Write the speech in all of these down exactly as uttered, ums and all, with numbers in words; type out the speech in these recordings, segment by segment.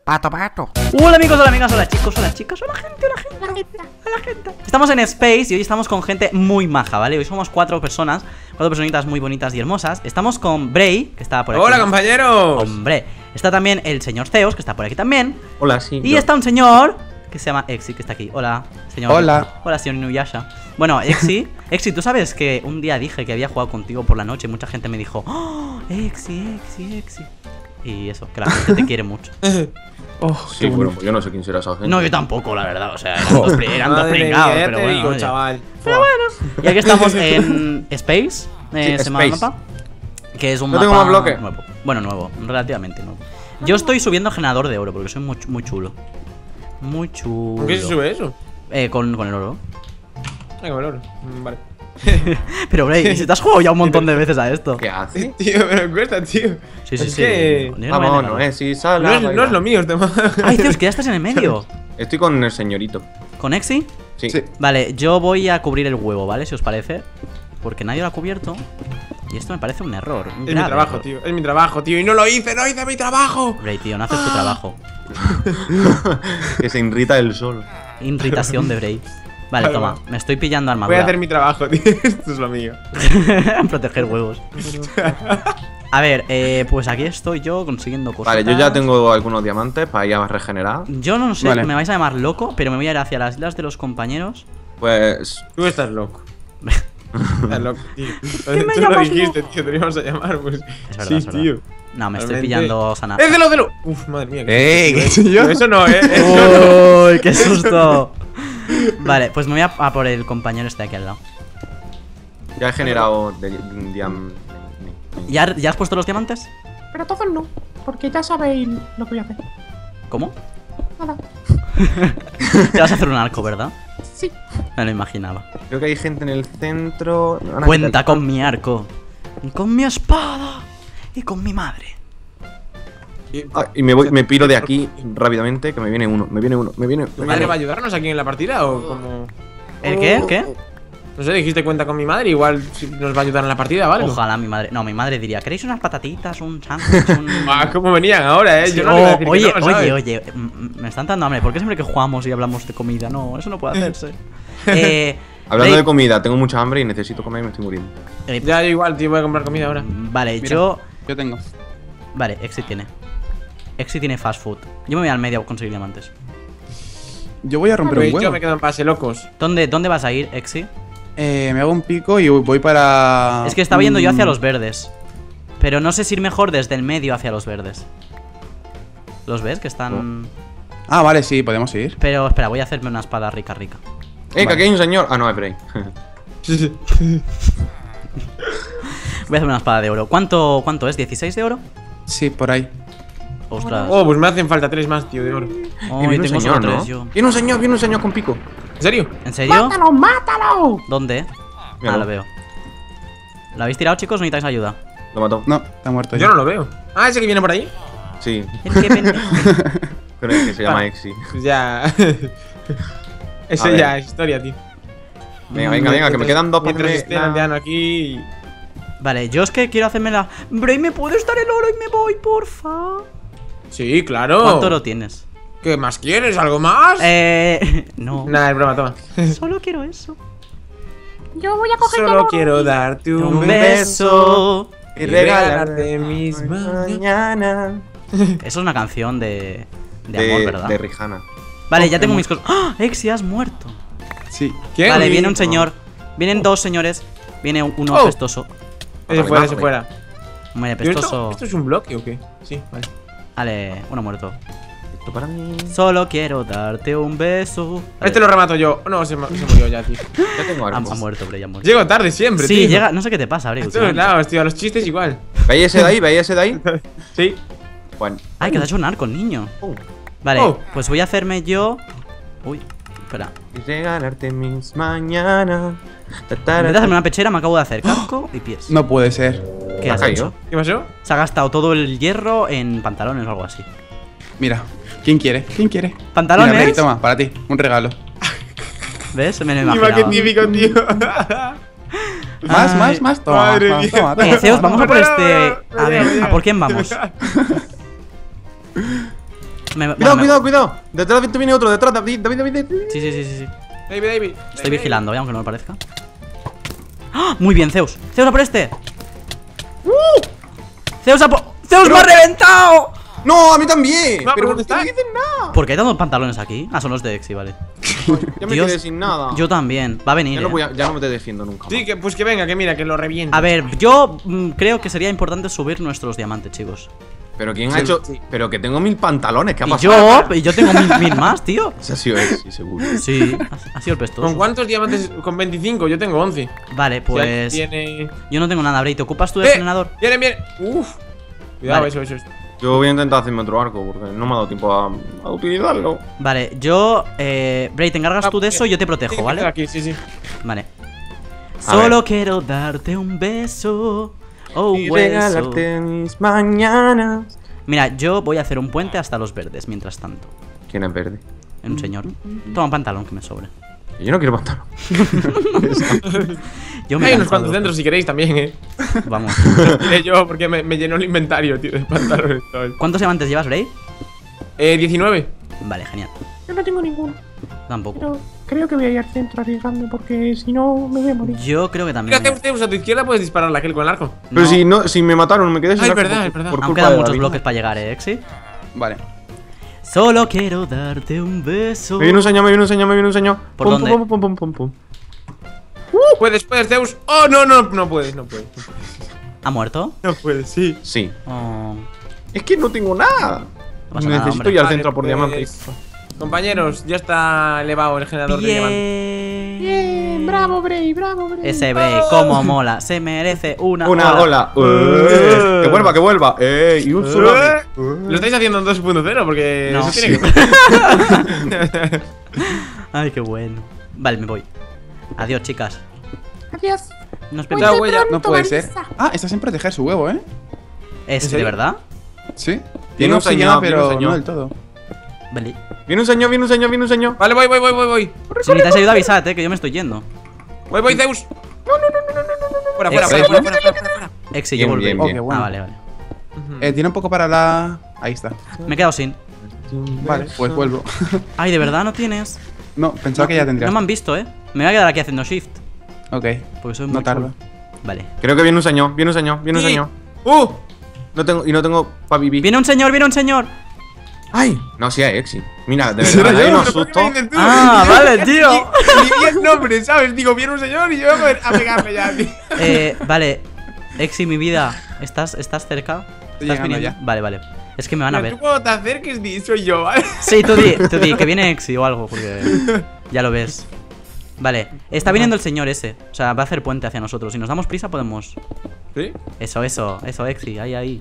Pato, pato. Hola amigos, hola amigas, hola chicos, hola chicas, hola gente, hola gente, hola gente, hola gente. Estamos en Space y hoy estamos con gente muy maja, ¿vale? Hoy somos cuatro personas, cuatro personitas muy bonitas y hermosas. Estamos con Bray, que está por aquí. ¡Hola, compañeros! Hombre, está también el señor Zeus, que está por aquí también. Hola, sí. Y yo. está un señor que se llama Exi, que está aquí. Hola, señor. Hola. Hola, señor Inuyasha. Bueno, Exi, Exi, tú sabes que un día dije que había jugado contigo por la noche y mucha gente me dijo, ¡oh, Exi, Exi, Exi! Y eso, que la gente te quiere mucho. Oh, Sí, bueno, pues yo no sé quién será esa gente. No, yo tampoco, la verdad, o sea, eran dos, pri- eran dos Madre pringados, mía, ya pero te bueno, digo, oye. chaval. Pero bueno, y aquí estamos en Space, eh, Sí, se llama el Space. mapa, que es un No mapa tengo más bloque. nuevo. Bueno, nuevo, relativamente nuevo. Yo estoy subiendo generador de oro porque soy muy, muy chulo. Muy chulo. ¿Con qué se sube eso? Eh, con, con el oro. Ah, con el oro. Mm, Vale. Pero, Bray, si te has jugado ya un montón de veces a esto. ¿Qué hace? Tío, me cuesta, tío. Sí, sí, Es sí. que- Yo no voy a Vamos, negarlo. no es, sí, sal. No es, no es lo mío este tema. Ay, Dios, que ya estás en el medio. Estoy con el señorito. ¿Con Exi? Sí. Sí. Vale, yo voy a cubrir el huevo, ¿vale? Si os parece. Porque nadie lo ha cubierto. Y esto me parece un error. Un Es mi grave trabajo, error. tío. Es mi trabajo, tío. Y no lo hice, no hice mi trabajo. Bray, tío, no haces tu trabajo. Que se irrita el sol. Irritación de Bray. Vale, Vale, toma, va. me estoy pillando Voy armadura. a hacer mi trabajo, tío. Esto es lo mío. Proteger huevos. A ver, eh, pues aquí estoy yo consiguiendo cosas. Vale, yo ya tengo algunos diamantes para ir a regenerar. Yo no sé, Vale. me vais a llamar loco, pero me voy a ir hacia las islas de los compañeros. Pues. Tú estás loco. Estás loco, tío. me Tú lo llamas dijiste, tío. Te íbamos a llamar, pues. Es verdad, Sí, es verdad. tío. No, me estoy Realmente. pillando sana. ¡Eh, celo, celo! Uf, madre mía. ¡Ey! ¿Qué susto, soy yo? tío. Eso no, eh. Eso ¡Uy, qué susto! Vale, pues me voy a, a por el compañero este de aquí al lado. Ya he generado de, diam. ¿Ya, ¿Ya has puesto los diamantes? Pero todos no, porque ya sabéis lo que voy a hacer. ¿Cómo? Nada. Te vas a hacer un arco, ¿verdad? Sí. Me lo imaginaba. Creo que hay gente en el centro. Me van a Cuenta quitar- con mi arco. Y con mi espada. Y con mi madre. Ah, y me voy, me piro de aquí rápidamente, que me viene uno, me viene uno, me viene. ¿Tu madre va a ayudarnos aquí en la partida o como.? ¿El qué? ¿El qué? No sé, dijiste cuenta con mi madre, igual si nos va a ayudar en la partida, ¿vale? Ojalá mi madre. No, mi madre diría: ¿queréis unas patatitas? Un sándwich. Un... Ah, ¿cómo venían ahora, eh? Sí, Yo no le iba a oh, decir oye, que no, oye, ¿sabes? oye, mm, me están dando hambre. ¿Por qué siempre que jugamos y hablamos de comida? No, eso no puede hacerse. eh, Hablando Bray- de comida, tengo mucha hambre y necesito comer y me estoy muriendo. eh, Ya, yo igual, tío, voy a comprar comida ahora. Vale, Mira. yo. Yo tengo. Vale, Exi tiene. Exi tiene fast food. Yo me voy al medio a conseguir diamantes. Yo voy a romper Pues un yo huevo. me quedo en pase, locos. ¿Dónde, ¿Dónde vas a ir, Exi? Eh, me hago un pico y voy para. Es que estaba yendo yo un- hacia los verdes. Pero no sé si ir mejor desde el medio hacia los verdes. ¿Los ves? Que están. Ah, vale, sí, podemos ir. Pero espera, voy a hacerme una espada rica, rica. ¡Eh, que aquí hay un señor! Ah, no, es Bray. Voy a hacerme una espada de oro. ¿Cuánto, cuánto es? ¿dieciséis de oro? Sí, por ahí. Ostras. Oh, pues me hacen falta tres más, tío, de oro. Oh, Y y viene un tengo señor, solo ¿no? tres yo. Viene un señor, viene un señor con pico. ¿En serio? ¿En serio? ¡Mátalo, mátalo! ¿Dónde? Ah, Míralo. lo veo. ¿Lo habéis tirado, chicos? ¿O necesitáis ayuda? Lo mató. No, está muerto. Yo ya. no lo veo. Ah, ese que viene por ahí. Sí, El que ven- creo que se llama Vale. Exi. Pues ya. A Eso ver. ya es historia, tío. Venga, venga, venga, que me quedan dos para Mientras hacerme estén la- aldeano aquí. Vale, yo es que quiero hacerme la. Bray, ¿me puedes dar el oro y me voy, porfa? Sí, claro. ¿Cuánto oro tienes? ¿Qué más quieres? ¿Algo más? Eh. No. Nada, es broma, toma. Solo quiero eso. Yo voy a coger el Solo oro. quiero darte un, Un beso. beso. Y Y regalarte regalarte mis mañanas. mañana. Eso es una canción de. De amor, ¿verdad? De Rihanna. Vale, ya tengo mis cosas. ¡Ah! Exi, has muerto. Sí. ¿Quién? Vale, viene un señor. Vienen dos señores. Viene uno Oh. apestoso. Ese fuera, ese fuera. Muy ¿Pero esto, apestoso. ¿Esto es un bloque o qué? Sí, vale. Vale, uno muerto. Esto para mí. Solo quiero darte un beso. Vale. Este lo remato yo. No, se, mu- se murió ya, tío. Ya tengo Ha, algo. ha muerto, pero ya ha muerto. Llego tarde siempre, Sí, tío. llega. No sé qué te pasa, Bray. A todos lados, tío. A los chistes igual. ¿Veis ese de ahí? ¿Veis ese de ahí? Sí. Bueno. Ay, que te ha hecho un arco, niño. Oh. Vale, Oh. pues voy a hacerme yo. Uy, espera. Y regalarte mis mañanas. Ta, ta, En vez de ta. hacerme una pechera, me acabo de hacer casco y pies. No puede ser. ¿Qué ¿Ha has caído? hecho? ¿Qué pasó? Se ha gastado todo el hierro en pantalones o algo así. Mira, ¿quién quiere? ¿Quién quiere? ¿Pantalones? Mira, Rey, toma, para ti, un regalo. ¿Ves? Me lo Iba, qué imaginaba. típico, tío. Más, Ay. más, más. Toma, Madre toma, mía. toma, toma, Eh, Zeus, toma, vamos a toma. por este. A ver, ¿a por quién vamos? Me- Cuidado, bueno, me- cuidado, cuidado. Detrás de ti viene otro, detrás, David, David, David. David. Sí, sí, sí, sí, sí. David, David. Estoy vigilando, ¿eh? Aunque no me parezca. ¡Ah! Muy bien, Zeus. Zeus, a por este. Zeus, a por... ¡Zeus, me ha reventado! No, a mí también. No, pero ¿dónde ¿por qué está? no dices nada? ¿Por qué hay tantos pantalones aquí? Ah, son los de Exi, vale. Ya me Dios. quedé sin nada. Yo también. Va a venir, Ya no, eh. voy a- ya no me te defiendo nunca. Sí, que, pues que venga, que mira, que lo revienta. A ver, yo mm, creo que sería importante subir nuestros diamantes, chicos. Pero ¿quién Sí, ha hecho? sí. Pero que tengo mil pantalones, ¿qué ha Y pasado? yo, y yo tengo mil, mil más, tío. Ese ha sido Exi, seguro. Sí, ha, ha sido el pestoso. ¿Con cuántos diamantes? Con veinticinco, yo tengo once. Vale, pues. Si alguien tiene... Yo no tengo nada, Bray. ¿Te ocupas tú del ¡Eh! generador? Viene, viene. Uf. Cuidado, Vale. eso, eso, eso. Yo voy a intentar hacerme otro arco porque no me ha dado tiempo a, a utilizarlo. Vale, yo. Eh, Bray, te encargas Ah, tú de eso y yo te protejo, Tiene que ¿vale? estar Aquí, sí, sí. Vale. A Solo ver. quiero darte un beso. Oh, Y hueso. regalarte mis mañanas. Mira, yo voy a hacer un puente hasta los verdes mientras tanto. ¿Quién es verde? Un señor. Toma un pantalón que me sobre. Yo no quiero pantalón. Yo me Hay he unos cansado. cuantos dentro si queréis también, eh. Vamos. Diré yo, porque me, me llenó el inventario, tío, de pantalones. ¿sabes? ¿Cuántos diamantes llevas, Bray? Eh, diecinueve. Vale, genial. Yo no tengo ninguno. Tampoco. Pero creo que voy a ir al centro a arriesgarme porque si no me voy a morir. Yo creo que también. Mira, Zeus, Zeus, a tu izquierda puedes dispararle a aquel con el arco. Pero No. si no, si me mataron, me quedé sin Ah, es arco verdad, por- es verdad. por Aún culpa quedan de muchos David. bloques para llegar, ¿eh, Exi? Vale. Solo quiero darte un beso. Me viene un señor, me viene un señor, me viene un señor. ¿Por Pum, dónde? Pum, pum, pum, pum, pum. Puedes, puedes, Zeus. Oh, no, no, no puedes, no puedes. ¿Ha muerto? No puedes, sí. Sí. Oh. Es que no tengo nada. No pasa nada, Necesito hombre. ir al Vale, centro por pues, diamantes. Compañeros, ya está elevado el generador de diamantes. Bien. Bien, bravo, Bray, bravo, Bray. Ese Bray, como mola. Se merece una, Una ola. Eh, que vuelva, que vuelva. Eh, y un tsunami. Eh, Lo estáis haciendo en dos punto cero porque No. eso tiene que... Ay, qué bueno. Vale, me voy. Adiós, chicas. Adiós. Nos Voy vemos. Chao, huella. No puede ser. Marisa. Ah, estás sin proteger su huevo, ¿eh? ¿Es ¿En de serio? verdad? Sí. Viene Tiene un obsidiana, señor, viene un pero señor. no del todo. Vale. Viene un señor, viene un señor, viene un señor. Vale, voy, voy, voy, voy, voy. Si necesitáis ayuda, avisad, eh, que yo me estoy yendo. Voy, voy, Zeus. No, no, no, no, no, no. Fuera, fuera, fuera, Excelente. fuera, fuera, fuera, fuera. Exi, Bien, yo volví. bien, Oh, bien. qué bueno. Ah, vale, vale. Eh, tiene un poco para la... Ahí está. Me he quedado sin. Vale, pues vuelvo. Ay, ¿de verdad no tienes? No, pensaba que ya tendrías. No me han visto, eh. Me voy a quedar aquí haciendo shift. Ok. Porque soy muy No tarda. cool. Vale. Creo que viene un señor, viene un señor, viene un Sí. señor. ¡Uh! No tengo, y no tengo pa' vivir. Viene un señor, viene un señor. ¡Ay! No, sí hay Exi. Mira, de ¿Será verdad, hay yo? unos ¿Pero por qué sustos. me dices tú? Ah, vale, tío. Ni, ni vi el nombre, ¿sabes? Digo, viene un señor y yo voy a, poder- a pegarle ya, tío. Eh, vale. Exi, mi vida. ¿Estás, estás cerca? Estoy ¿Estás llegando viniendo? Vale, vale. Es que me van a Mira, ver. tú cuando te acerques, di, soy yo, ¿vale? Sí, tú di, tú di, que viene Exi o algo, porque ya lo ves. Vale, está viniendo el señor ese. O sea, va a hacer puente hacia nosotros. Si nos damos prisa, podemos. ¿Sí? Eso, eso, eso, Exi, ahí, ahí.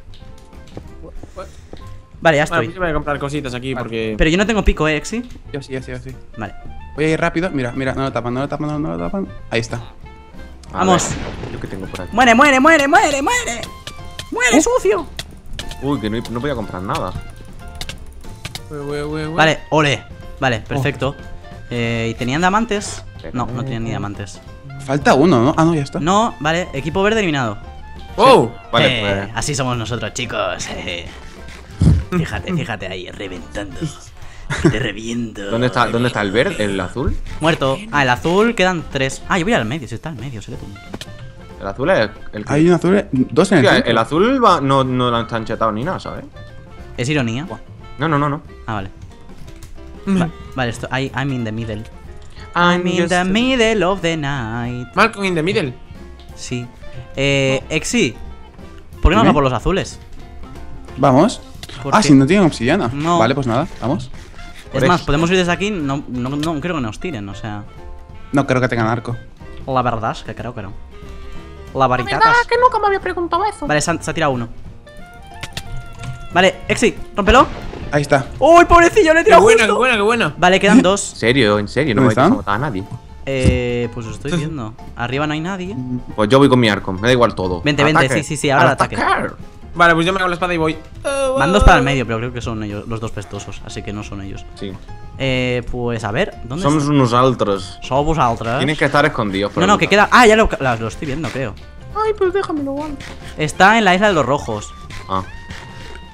Vale, ya Bueno, estoy. pues yo voy a comprar cositas aquí porque... Pero yo no tengo pico, ¿eh, Exi? Yo sí, yo sí, yo sí. Vale. Voy a ir rápido. Mira, mira, no lo tapan, no lo tapan, no, no lo tapan. Ahí está. A Vamos. ver, ¿yo qué tengo por aquí? ¡Muere, muere, muere, muere, muere! ¡Muere, sucio! Uy, que no, no voy a comprar nada. Ué, ué, ué, ué. Vale, ole. Vale, perfecto. Eh, ¿y tenían diamantes? No, no tenían ni diamantes. Falta uno, ¿no? Ah, no, ya está. No, vale, equipo verde eliminado. ¡Oh! Vale, Eh, pues. Así somos nosotros, chicos. eh. Fíjate, fíjate ahí, reventando. Te reviento. ¿Dónde está, ¿Dónde está el verde? ¿El azul? Muerto. Ah, el azul quedan tres. Ah, yo voy al medio, si está al medio, seré tú. El azul es el que. Hay un azul, eh, dos en el Hostia, centro. el azul va, no, no lo han chanchetado ni nada, ¿sabes? Es ironía. No, no, no, no. Ah, vale. Va- vale, esto, I- I'm in the middle. I'm in just- the middle of the night. Malcolm in the middle. Sí. Eh, Exi, ¿por qué no Dime. vas por los azules? Vamos. ¿Por Ah, qué? si no tienen obsidiana. No. Vale, pues nada, vamos. Es Por más, eso. podemos ir desde aquí. No, no, no creo que nos tiren, o sea. No creo que tengan arco. La verdad es que creo que no. La La varita. verdad que nunca me había preguntado eso. Vale, se ha, se ha tirado uno. Vale, Exi, rómpelo. Ahí está. ¡Uy, pobrecillo! Le he ¡Qué tirado buena, qué justo. buena, qué buena! Vale, quedan ¿En dos. serio? ¿En serio? No me ¿Dónde vais a están? matar a nadie. Eh, pues os estoy viendo. Arriba no hay nadie. Pues yo voy con mi arco, me da igual todo. Vente, vente, Ataque. sí, sí, sí, ahora el Al ataque. atacar. Vale, pues yo me hago la espada y voy. Van dos para el medio, pero creo que son ellos, los dos pestosos, así que no son ellos. Sí. Eh, pues a ver, ¿dónde Somos están? unos altos. Somos vosotros. Tienen que estar escondidos. por No, el no, que lugar. queda. Ah, ya lo, la- lo estoy viendo, creo. Ay, pues déjamelo, vale. Está en la isla de los rojos. Ah.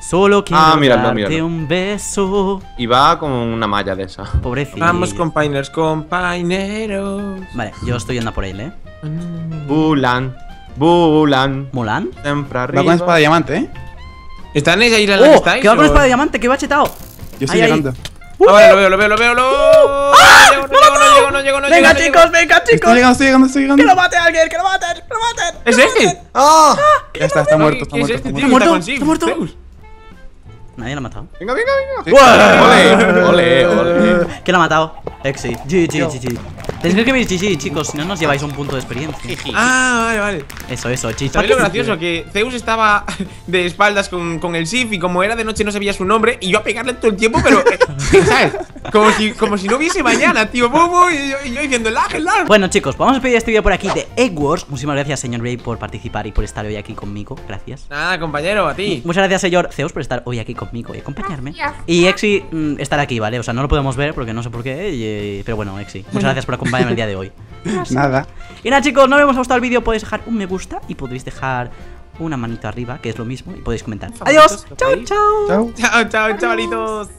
Solo quiero Ah, míralo, darte míralo. un beso. Y va como una malla de esa. Pobrecito. Vamos, compañeros, compañeros. Vale, yo estoy yendo a por él, eh. Bulan, Bulan. ¿Mulan? Siempre Va arriba. con espada de diamante, ¿eh? ¿Están en esa isla en la que ¡Oh! estáis? Que va con o- espada de diamante, que va chetado. Yo estoy Ahí, ahí. llegando. Ah, vale, lo veo, lo veo, lo veo, lo ¡Ah! No llego, no llego, no llego, no Venga, llego, no chicos, venga, Estoy chicos. llegando, estoy llegando, estoy Que llegando. lo mate a alguien, que lo maten, que lo maten. ¿Es este? ¡Ah! Ya está, está muerto, está ¿Qué es muerto, este está tío? muerto. muerto? con Sif, ¿Está muerto? Zeus. Nadie lo ha matado. Venga, venga, venga. Sí. Ole, ole, ole. ¿Quién lo ha matado? Exi. G G, G G. Tenéis que escribir G G, chicos, si no nos lleváis un punto de experiencia. Ah, vale, vale. Eso, eso, G G. ¿Sabéis lo gracioso? Que Zeus estaba de espaldas con, con el Sif y como era de noche no sabía su nombre y yo a pegarle todo el tiempo, pero, eh, ¿sabes? Como si, como si no hubiese mañana, tío. Bum, bum, y, yo, y yo diciendo, el ángel, el ángel. Bueno, chicos, vamos a despedir este vídeo por aquí de Egg Wars. Muchísimas gracias, señor Bray, por participar y por estar hoy aquí conmigo. Gracias. Nada, compañero, a ti. Muchas gracias, señor Zeus, por estar hoy aquí conmigo y acompañarme. Gracias. Y Exi, mm, estar aquí, ¿vale? O sea, no lo podemos ver porque no sé por qué. y, eh, pero bueno, Exi, muchas gracias por acompañarme el día de hoy. Nada. Y nada, chicos, no hemos gustado el vídeo. Podéis dejar un me gusta y podéis dejar una manito arriba, que es lo mismo, y podéis comentar. Adiós, chao, chao. Chao. Chao, chao, chavalitos.